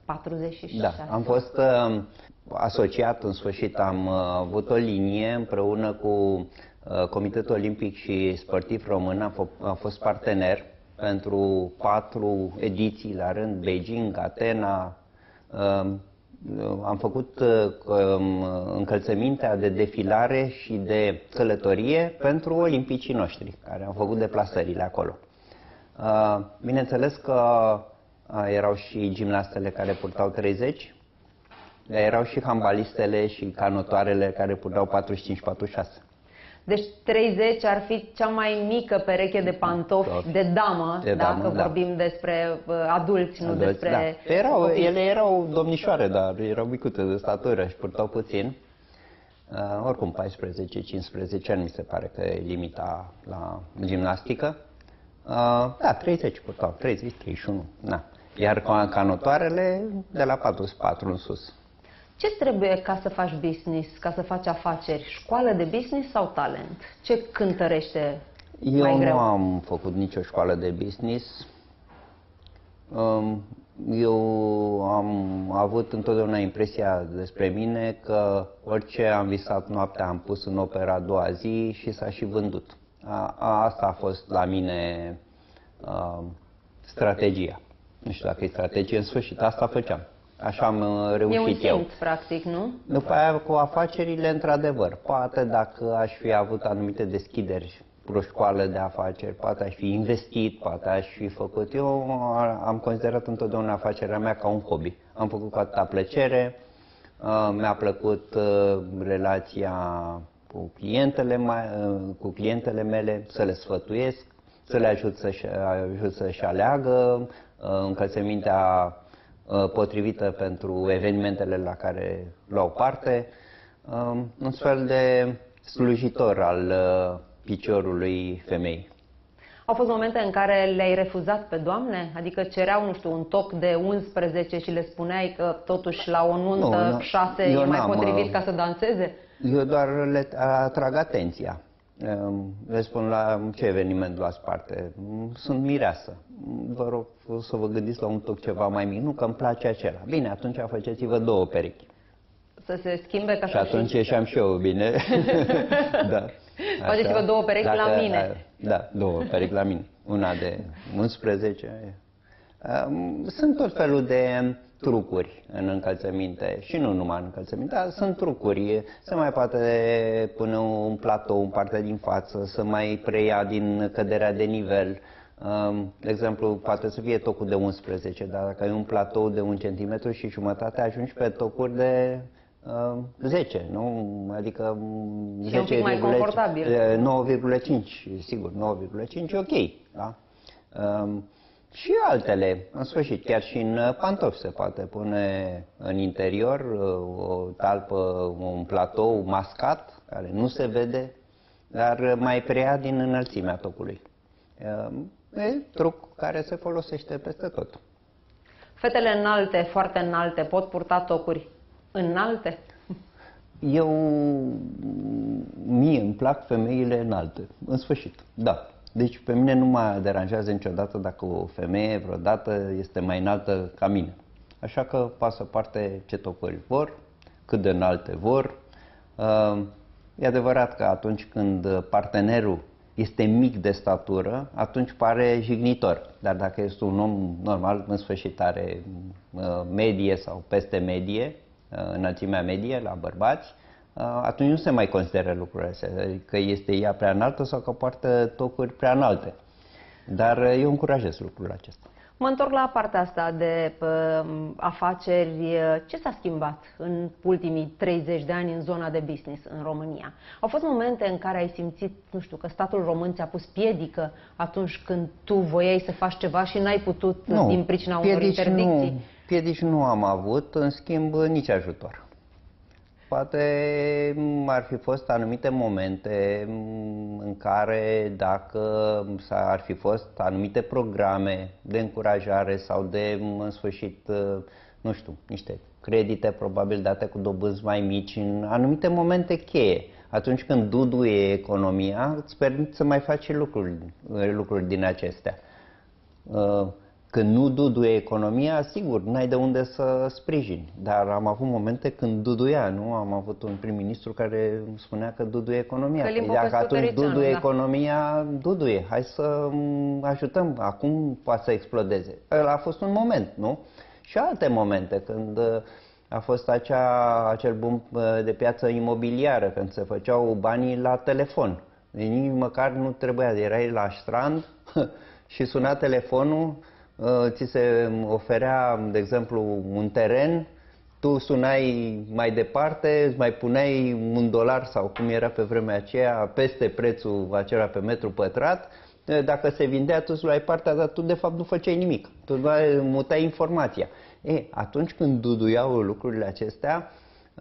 Speaker 1: patruzeci și șase.
Speaker 3: Da, am fost uh, asociat, în sfârșit am uh, avut o linie împreună cu uh, Comitetul Olimpic și Sportiv Român, am, am fost partener pentru patru ediții la rând, Beijing, Atena. Uh, am făcut uh, încălțămintea de defilare și de călătorie pentru olimpicii noștri, care au făcut deplasările acolo. Uh, bineînțeles că uh, erau și gimnastele care purtau treizeci, erau și handbalistele și canotoarele care purtau patruzeci și cinci patruzeci și șase.
Speaker 1: Deci treizeci ar fi cea mai mică pereche de pantofi de damă,
Speaker 3: de damă
Speaker 1: dacă
Speaker 3: da.
Speaker 1: vorbim despre uh, adulți, nu
Speaker 3: adulți,
Speaker 1: despre
Speaker 3: da. erau,
Speaker 1: copii.
Speaker 3: Ele erau domnișoare, dar erau micute de statură și purtau puțin. Uh, oricum paisprezece cincisprezece ani mi se pare că e limita la gimnastică. Uh, da, treizeci purtau, treizeci treizeci și unu. Na. Iar canotoarele de la patruzeci și patru în sus.
Speaker 1: Ce trebuie ca să faci business, ca să faci afaceri? Școală de business sau talent? Ce cântărește
Speaker 3: Eu
Speaker 1: mai greu?
Speaker 3: nu am făcut nicio școală de business. Eu am avut întotdeauna impresia despre mine că orice am visat noaptea am pus în opera a doua zi și s-a și vândut. A, a, asta a fost la mine a, strategia. Nu știu dacă e strategie, în sfârșit, asta făceam. Așa am reușit
Speaker 1: eu. E un
Speaker 3: eu.
Speaker 1: simț, practic, nu?
Speaker 3: După aia, cu afacerile, într-adevăr, poate dacă aș fi avut anumite deschideri, o școală de afaceri, poate aș fi investit, poate aș fi făcut. Eu am considerat întotdeauna afacerea mea ca un hobby. Am făcut cu atâta plăcere, mi-a plăcut relația cu clientele, cu clientele mele, să le sfătuiesc, să le ajut să-și, ajut să-și aleagă încălțămintea potrivită pentru evenimentele la care luau parte, un fel de slujitor al piciorului femeii.
Speaker 1: Au fost momente în care le-ai refuzat pe doamne? Adică cereau, nu știu, un toc de unsprezece și le spuneai că totuși la o nuntă
Speaker 3: nu,
Speaker 1: șase e mai potrivit ca să danseze?
Speaker 3: Eu doar le atrag atenția. Le spun la ce eveniment luați parte. Sunt mireasă. Vă rog să vă gândiți la un toc ceva mai mic. Nu, că îmi place acela. Bine, atunci faceți-vă două perechi.
Speaker 1: Să se schimbe ca
Speaker 3: și
Speaker 1: să
Speaker 3: atunci ieșeam și eu bine. Da.
Speaker 1: Faceți-vă două perechi
Speaker 3: Dacă,
Speaker 1: la mine.
Speaker 3: Da, două perechi la mine. Una de unsprezece. Sunt tot felul de trucuri în încălțăminte și nu numai în încălțăminte, dar sunt trucuri. Se mai poate pune un platou în partea din față, să mai preia din căderea de nivel. De exemplu, poate să fie tocul de unsprezece, dar dacă ai un platou de un centimetru și jumătate, ajungi pe tocuri de zece, nu? Adică
Speaker 1: zece, un mai confortabil.
Speaker 3: nouă virgulă cinci, sigur, nouă virgulă cinci e ok, da? Și altele, în sfârșit, chiar și în pantofi se poate pune în interior o talpă, un platou mascat, care nu se vede, dar mai preia din înălțimea tocului. E truc care se folosește peste tot.
Speaker 1: Fetele înalte, foarte înalte, pot purta tocuri înalte?
Speaker 3: Eu, mie îmi plac femeile înalte, în sfârșit, da. Deci pe mine nu mă deranjează niciodată dacă o femeie vreodată este mai înaltă ca mine. Așa că pasă parte ce tocuri vor, cât de înalte vor. E adevărat că atunci când partenerul este mic de statură, atunci pare jignitor. Dar dacă este un om normal, în sfârșit are medie sau peste medie, înălțimea medie la bărbați, atunci nu se mai consideră lucrurile astea, că este ea prea înaltă sau că poartă tocuri prea înalte. Dar eu încurajez lucrul acesta.
Speaker 1: Mă întorc la partea asta de uh, afaceri. Ce s-a schimbat în ultimii treizeci de ani în zona de business în România? Au fost momente în care ai simțit, nu știu, că statul român ți-a pus piedică atunci când tu voiai să faci ceva și n-ai putut nu, din pricina unor interdicții?
Speaker 3: Nu, piedici nu am avut, în schimb nici ajutor. Poate ar fi fost anumite momente în care dacă ar fi fost anumite programe de încurajare sau de, în sfârșit, nu știu, niște credite probabil date cu dobânzi mai mici în anumite momente cheie. Atunci când duduie economia, îți permite să mai faci lucruri, lucruri din acestea. când nu duduie economia, sigur, n-ai de unde să sprijini. Dar am avut momente când duduia, nu? Am avut un prim-ministru care spunea că duduie economia.
Speaker 1: Călim
Speaker 3: Păi dacă atunci
Speaker 1: Popescu-Tăricianu,
Speaker 3: duduie
Speaker 1: da.
Speaker 3: economia, duduie. Hai să m, ajutăm. Acum poate să explodeze. Ăla a fost un moment, nu? Și alte momente, când a fost acea, acel boom de piață imobiliară, când se făceau banii la telefon. Nici măcar nu trebuia, erai la strand și suna telefonul, ți se oferea, de exemplu, un teren, tu sunai mai departe, îți mai puneai un dolar sau cum era pe vremea aceea, peste prețul acela pe metru pătrat. Dacă se vindea, tu îți luai partea, dar tu de fapt nu făceai nimic. Tu doar mutai informația. E, atunci când duduiau lucrurile acestea,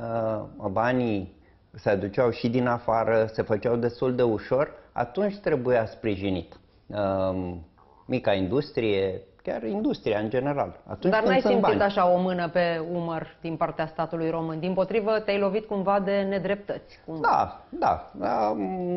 Speaker 3: banii se aduceau și din afară, se făceau destul de ușor, atunci trebuia sprijinit. Mica industrie, chiar industria în general. Atunci
Speaker 1: Dar n-ai simțit
Speaker 3: bani.
Speaker 1: așa o mână pe umăr din partea statului român? Dimpotrivă, te-ai lovit cumva de nedreptăți. Cumva.
Speaker 3: Da, da, da.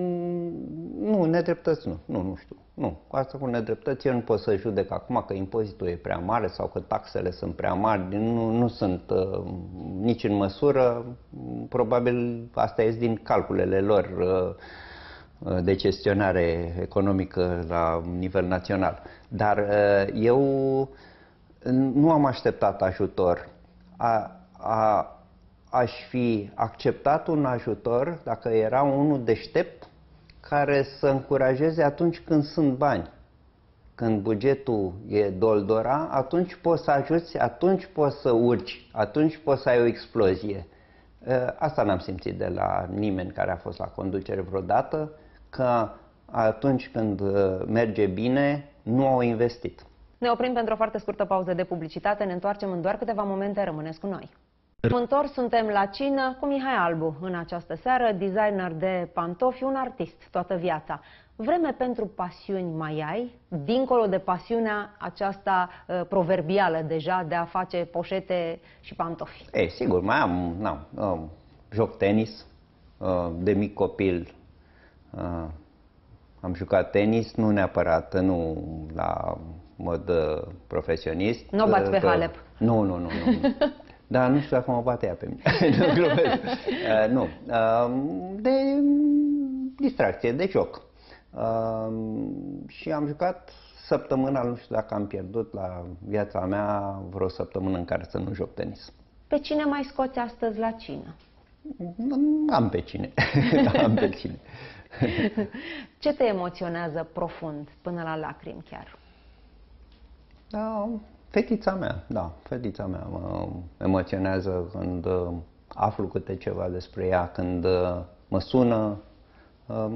Speaker 3: Nu, nedreptăți nu. Nu, nu știu. Nu. Cu asta cu nedreptăți eu nu pot să judec acum că impozitul e prea mare sau că taxele sunt prea mari. Nu, nu sunt uh, nici în măsură. Probabil asta ies din calculele lor uh, de gestionare economică la nivel național. Dar uh, eu nu am așteptat ajutor. A, a, aș fi acceptat un ajutor dacă era unul deștept care să încurajeze atunci când sunt bani. Când bugetul e doldora, atunci poți să ajuți, atunci poți să urci, atunci poți să ai o explozie. Asta n-am simțit de la nimeni care a fost la conducere vreodată, că atunci când merge bine, nu au investit.
Speaker 1: Ne oprim pentru o foarte scurtă pauză de publicitate, ne întoarcem în doar câteva momente, rămâneți cu noi. Am întors, suntem la cină cu Mihai Albu în această seară, designer de pantofi, un artist toată viața. Vreme pentru pasiuni mai ai, dincolo de pasiunea aceasta uh, proverbială deja de a face poșete și pantofi?
Speaker 3: Ei, sigur, mai am, nu, uh, joc tenis, uh, de mic copil uh, am jucat tenis, nu neapărat, nu la mod uh, profesionist.
Speaker 1: Nu o bați pe
Speaker 3: uh,
Speaker 1: Halep?
Speaker 3: Nu, nu, nu, nu. Dar nu știu dacă mă bate ea pe mine. Nu, glumesc. Uh, nu. Uh, de distracție, de joc. Uh, și am jucat săptămânal, nu știu dacă am pierdut la viața mea vreo săptămână în care să nu joc tenis.
Speaker 1: Pe cine mai scoți astăzi la cină?
Speaker 3: Am pe cine. Am pe cine.
Speaker 1: Ce te emoționează profund, până la lacrimi chiar?
Speaker 3: Da, fetița mea, da, fetița mea mă emoționează când uh, aflu câte ceva despre ea, când uh, mă sună, uh,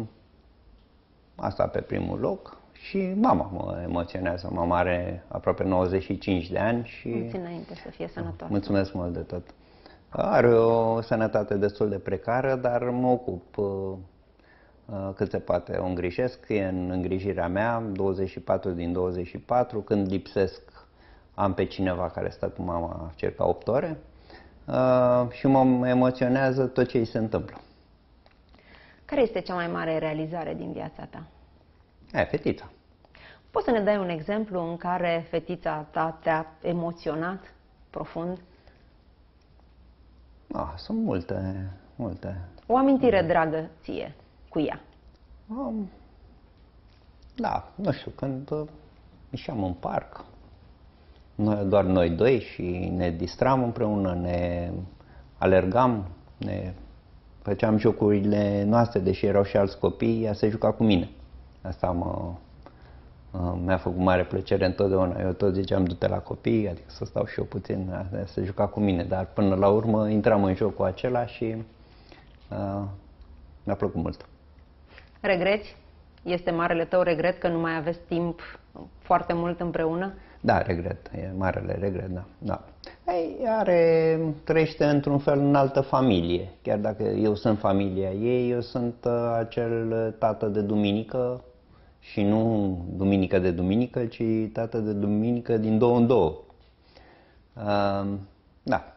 Speaker 3: asta pe primul loc. Și mama mă emoționează, mama are aproape nouăzeci și cinci de ani și...
Speaker 1: Mulți înainte să fie sănătoasă.
Speaker 3: Mulțumesc mult de tot. Are o sănătate destul de precară, dar mă ocup uh, cât se poate, o îngrijesc, e în îngrijirea mea, douăzeci și patru din douăzeci și patru, când lipsesc am pe cineva care stă cu mama circa opt ore uh, și mă emoționează tot ce îi se întâmplă.
Speaker 1: Care este cea mai mare realizare din viața ta?
Speaker 3: E, fetița.
Speaker 1: Poți să ne dai un exemplu în care fetița ta te-a emoționat profund?
Speaker 3: Ah, sunt multe, multe.
Speaker 1: O amintire dragă ție cu ea?
Speaker 3: Um, da, nu știu, când uh, ieșeam în parc, noi, doar noi doi și ne distram împreună, ne alergam, ne făceam jocurile noastre, deși erau și alți copii, ea se juca cu mine. Asta mă, uh, mi-a făcut mare plăcere întotdeauna. Eu tot ziceam, du-te la copii, adică să stau și eu puțin, se juca cu mine, dar până la urmă intram în jocul acela și uh, mi-a plăcut mult.
Speaker 1: Regreți? Este marele tău regret că nu mai aveți timp foarte mult împreună?
Speaker 3: Da, regret, e marele regret, da. da. Ei, are, trăiește într-un fel în altă familie. Chiar dacă eu sunt familia ei, eu sunt uh, acel tată de duminică și nu duminică de duminică, ci tată de duminică din două în două. Uh, da,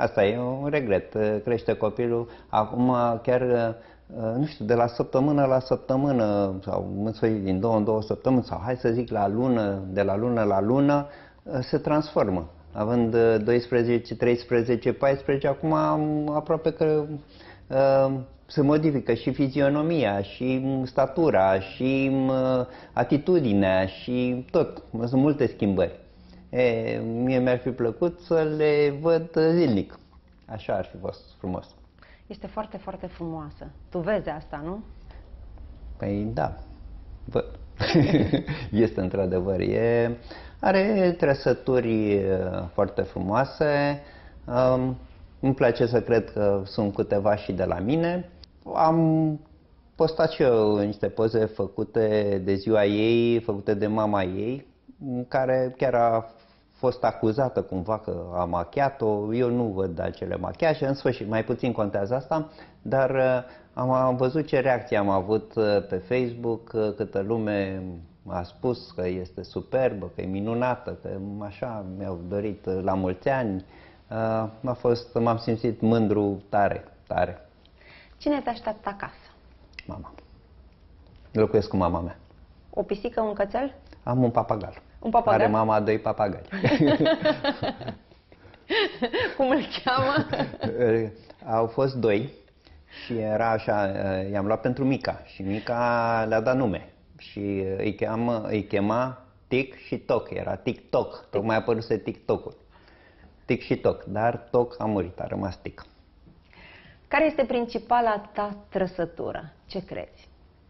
Speaker 3: Asta e un regret. Crește copilul. Acum chiar, nu știu, de la săptămână la săptămână, sau în sfârșit din două în două săptămâni, sau hai să zic la lună, de la lună la lună, se transformă. Având doisprezece, treisprezece, paisprezece, acum aproape că uh, se modifică și fizionomia, și statura, și uh, atitudinea, și tot. Sunt multe schimbări. E, mie mi-ar fi plăcut să le văd zilnic. Așa ar fi fost frumos.
Speaker 1: Este foarte, foarte frumoasă. Tu vezi asta, nu?
Speaker 3: Păi da, văd. Este într-adevăr. E, are trăsături foarte frumoase. Um, îmi place să cred că sunt câteva și de la mine. Am postat și eu niște poze făcute de ziua ei, făcute de mama ei, care chiar a fost acuzată cumva că a machiat-o. Eu nu văd acele machiaje, în sfârșit, mai puțin contează asta, dar am, am văzut ce reacție am avut pe Facebook, câtă lume a spus că este superbă, că e minunată, că așa mi-au dorit la mulți ani. M-a fost, m-am simțit mândru tare, tare.
Speaker 1: Cine te așteaptă acasă?
Speaker 3: Mama. Locuiesc cu mama mea.
Speaker 1: O pisică, un cățel?
Speaker 3: Am un papagal.
Speaker 1: Un papagal?
Speaker 3: Are mama doi papagali.
Speaker 1: Cum îl cheamă?
Speaker 3: Au fost doi și era așa, i-am luat pentru Mica și Mica le-a dat nume și îi, cheamă, îi chema Tic și Toc, era Tic-Toc, tocmai a apăruse TikTok-ul. Tic și Toc, dar Toc a murit, a rămas Tic.
Speaker 1: Care este principala ta trăsătură? Ce crezi?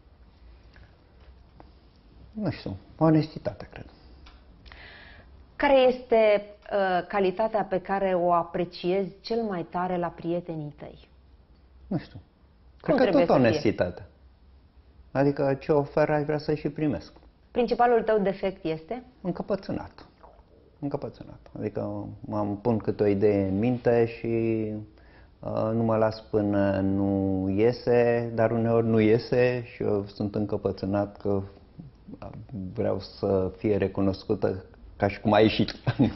Speaker 3: Nu știu, onestitatea, cred.
Speaker 1: Care este uh, calitatea pe care o apreciezi cel mai tare la prietenii tăi?
Speaker 3: Nu știu.
Speaker 1: Cum
Speaker 3: Cred că tot
Speaker 1: să
Speaker 3: onestitatea. Fie? Adică ce oferă aș vrea să și primesc.
Speaker 1: Principalul tău defect este?
Speaker 3: Încăpățânat. Încăpățânat. Adică mă pun câte o idee în minte și uh, nu mă las până nu iese, dar uneori nu iese și eu sunt încăpățânat că vreau să fie recunoscută ca și cum a ieșit.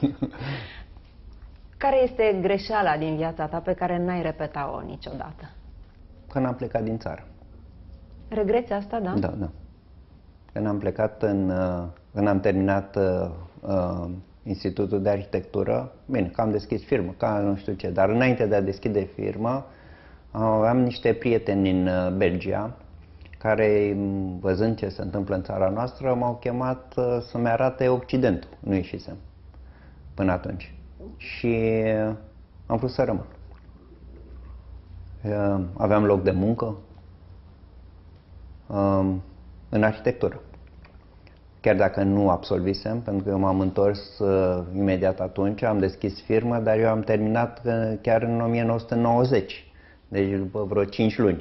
Speaker 1: Care este greșeala din viața ta pe care n-ai repeta-o niciodată?
Speaker 3: Când am plecat din țară.
Speaker 1: Regreți asta, da?
Speaker 3: Da, da. Când am plecat, în, când am terminat uh, Institutul de Arhitectură, bine, că am deschis firmă, ca nu știu ce, dar înainte de a deschide firmă, aveam niște prieteni în Belgia, care, văzând ce se întâmplă în țara noastră, m-au chemat să-mi arate Occidentul. Nu ieșisem până atunci. Și am vrut să rămân. Aveam loc de muncă în arhitectură. Chiar dacă nu absolvisem, pentru că eu m-am întors imediat atunci, am deschis firma, dar eu am terminat chiar în o mie nouă sute nouăzeci, deci după vreo cinci luni.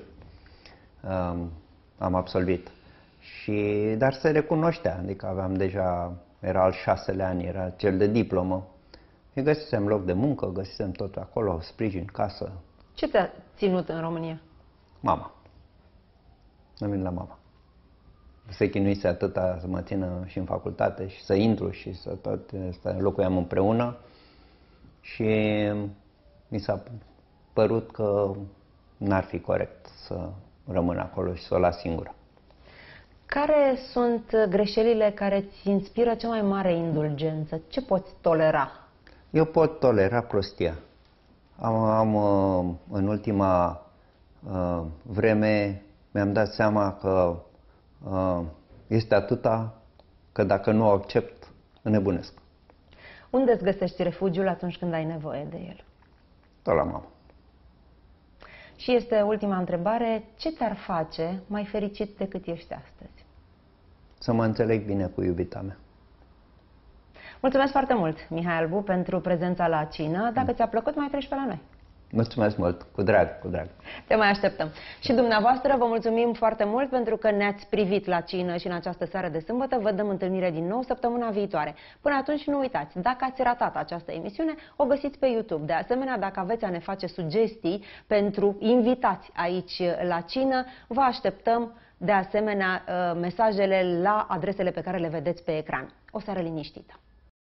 Speaker 3: Am absolvit. Și, dar se recunoștea, adică aveam deja, era al șaselea an, era cel de diplomă. Eu găsisem loc de muncă, găsisem tot acolo, sprijin, casă.
Speaker 1: Ce te-a ținut în România?
Speaker 3: Mama. Am venit la mama. Se chinuise atâta să mă țină și în facultate și să intru și să tot, să locuiam împreună. Și mi s-a părut că n-ar fi corect să rămân acolo și să o las singură.
Speaker 1: Care sunt greșelile care îți inspiră cea mai mare indulgență? Ce poți tolera?
Speaker 3: Eu pot tolera prostia. Am, am în ultima uh, vreme mi-am dat seama că uh, este atâta că dacă nu o accept, înnebunesc.
Speaker 1: Unde îți găsești refugiul atunci când ai nevoie de el?
Speaker 3: Tot la mama.
Speaker 1: Și este ultima întrebare, ce te-ar face mai fericit decât ești astăzi?
Speaker 3: Să mă înțeleg bine cu iubita mea.
Speaker 1: Mulțumesc foarte mult, Mihai Albu, pentru prezența la cină. Dacă ți-a plăcut, mai treci pe la noi.
Speaker 3: Mulțumesc mult, cu drag, cu drag.
Speaker 1: Te mai așteptăm. Și dumneavoastră vă mulțumim foarte mult pentru că ne-ați privit la cină și în această seară de sâmbătă. Vă dăm întâlnire din nou săptămâna viitoare. Până atunci nu uitați, dacă ați ratat această emisiune, o găsiți pe YouTube. De asemenea, dacă aveți a ne face sugestii pentru invitați aici la cină, vă așteptăm de asemenea mesajele la adresele pe care le vedeți pe ecran. O seară liniștită!